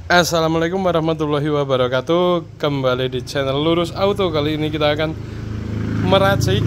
Assalamualaikum warahmatullahi wabarakatuh. Kembali di channel Lurus Auto. Kali ini kita akan meracik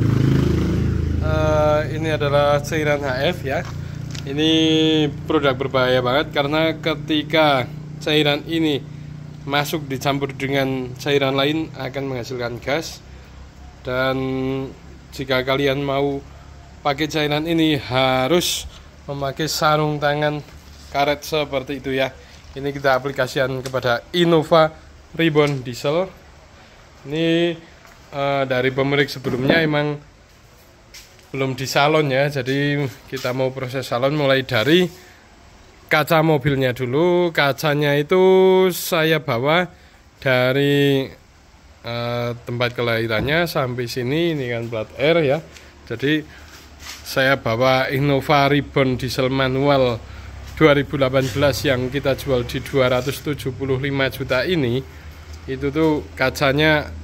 ini adalah cairan HF ya. Ini produk berbahaya banget karena ketika cairan ini masuk dicampur dengan cairan lain akan menghasilkan gas. Dan jika kalian mau pakai cairan ini harus memakai sarung tangan karet seperti itu ya. Ini kita aplikasikan kepada Innova Ribbon Diesel. Ini dari pemilik sebelumnya emang belum di salon ya. Jadi kita mau proses salon mulai dari kaca mobilnya dulu. Kacanya itu saya bawa dari tempat kelahirannya sampai sini. Ini kan plat R ya. Jadi saya bawa Innova Ribbon Diesel manual 2018 yang kita jual di 275 juta ini, itu tuh kacanya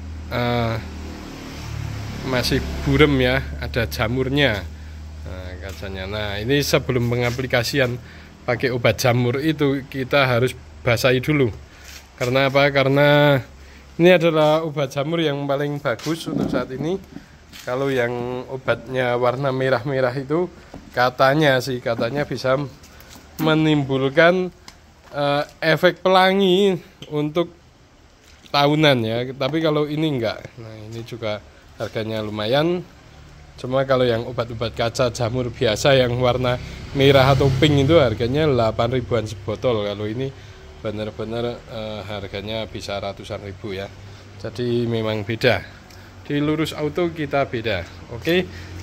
masih burem ya, ada jamurnya kacanya. Nah ini sebelum pengaplikasian pakai obat jamur itu kita harus basahi dulu. Karena apa? Karena ini adalah obat jamur yang paling bagus untuk saat ini. Kalau yang obatnya warna merah-merah itu katanya bisa menimbulkan efek pelangi untuk tahunan ya, tapi kalau ini enggak. Nah ini juga harganya lumayan. Cuma kalau yang obat-obat kaca jamur biasa yang warna merah atau pink itu harganya 8 ribuan sebotol. Kalau ini benar-benar harganya bisa ratusan ribu ya. Jadi memang beda. Di Lurus Auto kita beda. Oke.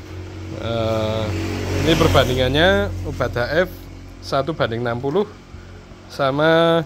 Ini perbandingannya obat HF 1:60 sama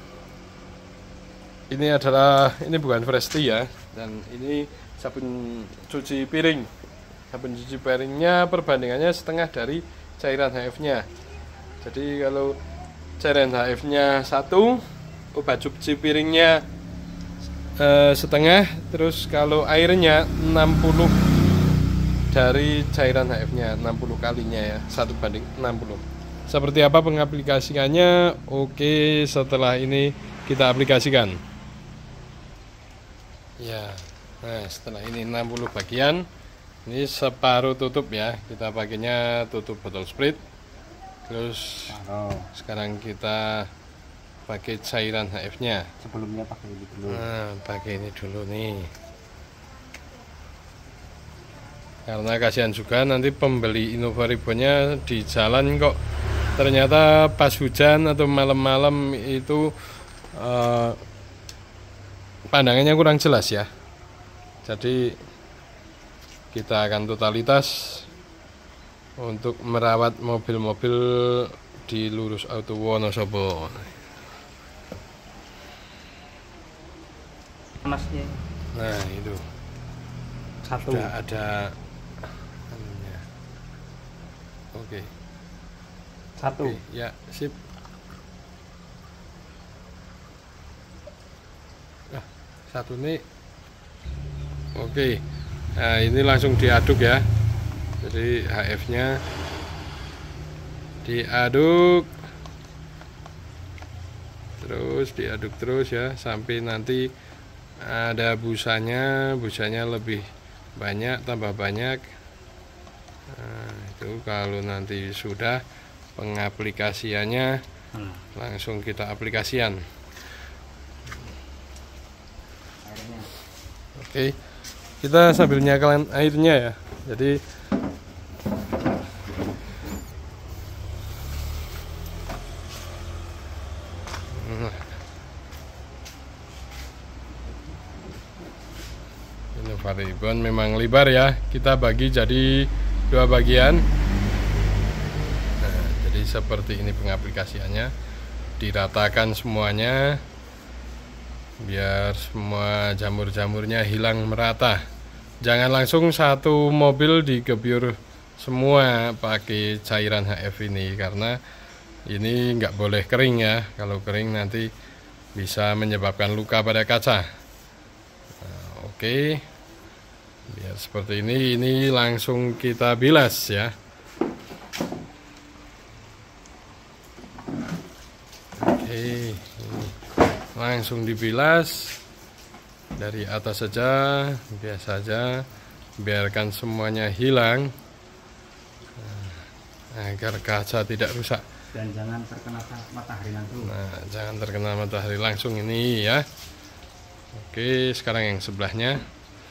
ini bukan fresh tea ya, dan ini sabun cuci piring. Sabun cuci piringnya perbandingannya setengah dari cairan HF-nya. Jadi kalau cairan HF-nya 1, obat cuci piringnya setengah, terus kalau airnya 60 dari cairan HF-nya, 60 kalinya ya, 1:60. Seperti apa pengaplikasikannya? Oke, setelah ini kita aplikasikan. Ya, nah setelah ini 60 bagian, ini separuh tutup ya. Kita pakainya tutup botol sprit. Terus sekarang kita pakai cairan HF-nya. Sebelumnya pakai ini dulu. Nah, pakai ini dulu nih. Karena kasihan juga nanti pembeli Innova Ribbonnya di jalan kok ternyata pas hujan atau malam-malam itu pandangannya kurang jelas ya. Jadi kita akan totalitas untuk merawat mobil-mobil di Lurus Auto Wonosobo. Panasnya. Nah itu Satu. sudah ada. Oke. Satu. Oke, ya sip. Nah, satu nih. Oke. Nah ini langsung diaduk ya. Jadi HF-nya diaduk, terus diaduk terus ya sampai nanti ada busanya lebih banyak, tambah banyak. Nah, itu kalau nanti sudah pengaplikasiannya langsung kita aplikasian. Oke, kita sambil nyalakan airnya ya. Jadi Innova Ribbon memang lebar ya. Kita bagi jadi 2 bagian. Nah, jadi seperti ini pengaplikasiannya. Diratakan semuanya biar semua jamur-jamurnya hilang merata. Jangan langsung satu mobil digebyur semua pakai cairan HF ini, karena ini nggak boleh kering ya. Kalau kering nanti bisa menyebabkan luka pada kaca. Nah, oke. Biar seperti ini langsung kita bilas ya. Oke. langsung dibilas dari atas saja, biasa saja, biarkan semuanya hilang agar kaca tidak rusak. Dan jangan terkena matahari langsung. Nah, jangan terkena matahari langsung ini ya. Oke, sekarang yang sebelahnya.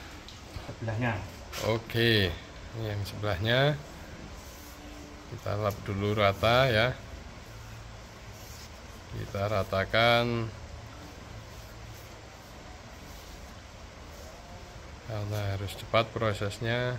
Oke, ini yang sebelahnya kita lap dulu rata ya. Kita ratakan karena harus cepat prosesnya.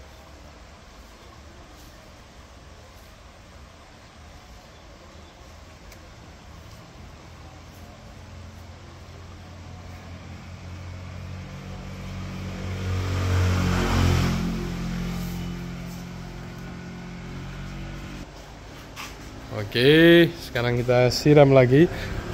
Oke, sekarang kita siram lagi.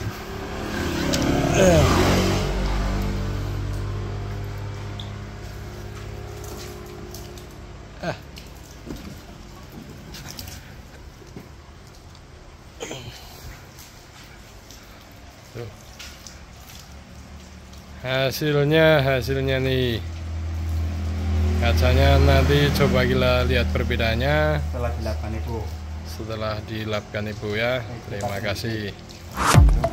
Tuh. Hasilnya nih. Kacanya nanti coba kita lihat perbedaannya Setelah dilapkan Ibu. setelah dilapkan Ibu ya. Terima kasih.